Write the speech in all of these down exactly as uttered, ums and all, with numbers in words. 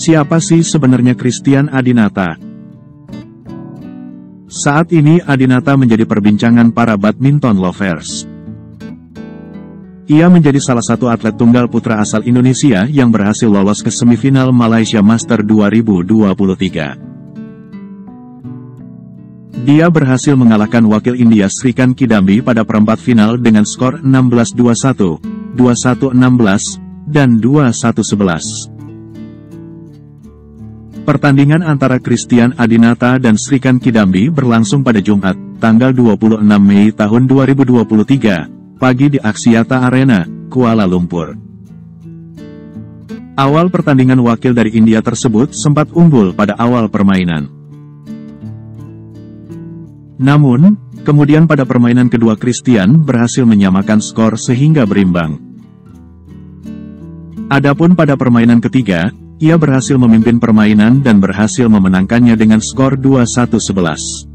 Siapa sih sebenarnya Christian Adinata? Saat ini Adinata menjadi perbincangan para badminton lovers. Ia menjadi salah satu atlet tunggal putra asal Indonesia yang berhasil lolos ke semifinal Malaysia Masters dua ribu dua puluh tiga. Dia berhasil mengalahkan wakil India Srikan Kidambi pada perempat final dengan skor enam belas dua puluh satu, dua puluh satu enam belas, dan dua puluh satu sebelas. Pertandingan antara Christian Adinata dan Srikan Kidambi berlangsung pada Jumat, tanggal dua puluh enam Mei tahun dua ribu dua puluh tiga, pagi di Axiata Arena, Kuala Lumpur. Awal pertandingan wakil dari India tersebut sempat unggul pada awal permainan. Namun, kemudian pada permainan kedua Christian berhasil menyamakan skor sehingga berimbang. Adapun pada permainan ketiga, ia berhasil memimpin permainan dan berhasil memenangkannya dengan skor dua puluh satu sebelas.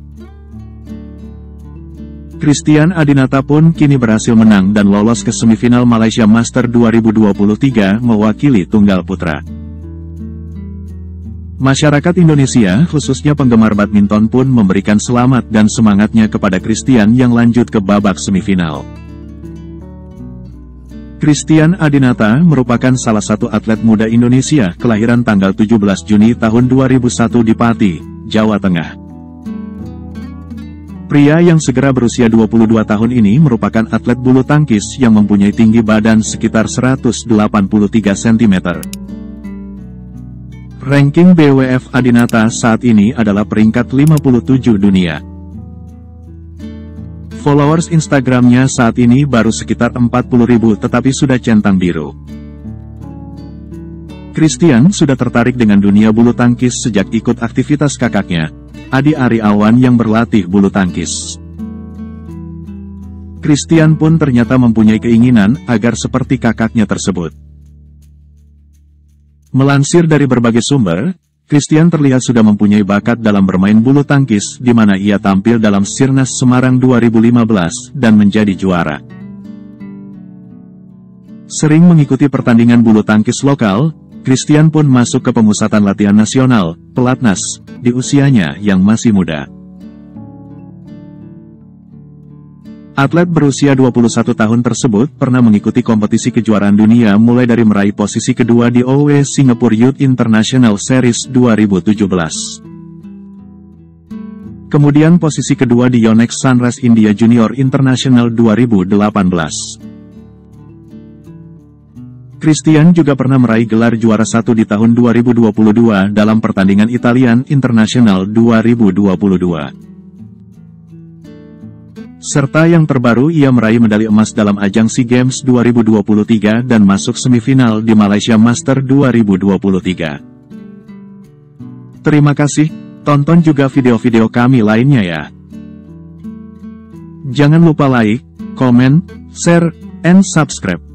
Christian Adinata pun kini berhasil menang dan lolos ke semifinal Malaysia Masters dua ribu dua puluh tiga mewakili tunggal putra. Masyarakat Indonesia, khususnya penggemar badminton pun memberikan selamat dan semangatnya kepada Christian yang lanjut ke babak semifinal. Christian Adinata merupakan salah satu atlet muda Indonesia kelahiran tanggal tujuh belas Juni tahun dua ribu satu di Pati, Jawa Tengah. Pria yang segera berusia dua puluh dua tahun ini merupakan atlet bulu tangkis yang mempunyai tinggi badan sekitar seratus delapan puluh tiga sentimeter. Ranking B W F Adinata saat ini adalah peringkat lima puluh tujuh dunia. Followers Instagramnya saat ini baru sekitar empat puluh ribu tetapi sudah centang biru. Christian sudah tertarik dengan dunia bulu tangkis sejak ikut aktivitas kakaknya, Adi Ariawan yang berlatih bulu tangkis. Christian pun ternyata mempunyai keinginan agar seperti kakaknya tersebut. Melansir dari berbagai sumber, Christian terlihat sudah mempunyai bakat dalam bermain bulu tangkis di mana ia tampil dalam Sirnas Semarang dua ribu lima belas dan menjadi juara. Sering mengikuti pertandingan bulu tangkis lokal, Christian pun masuk ke pemusatan latihan nasional, Pelatnas, di usianya yang masih muda. Atlet berusia dua puluh satu tahun tersebut pernah mengikuti kompetisi kejuaraan dunia mulai dari meraih posisi kedua di O W Singapore Youth International Series dua ribu tujuh belas. Kemudian posisi kedua di Yonex Sunrise India Junior International dua ribu delapan belas. Christian juga pernah meraih gelar juara satu di tahun dua ribu dua puluh dua dalam pertandingan Italian International dua ribu dua puluh dua. Serta yang terbaru ia meraih medali emas dalam ajang SEA Games dua ribu dua puluh tiga dan masuk semifinal di Malaysia Masters dua ribu dua puluh tiga. Terima kasih, tonton juga video-video kami lainnya ya. Jangan lupa like, comment, share, and subscribe.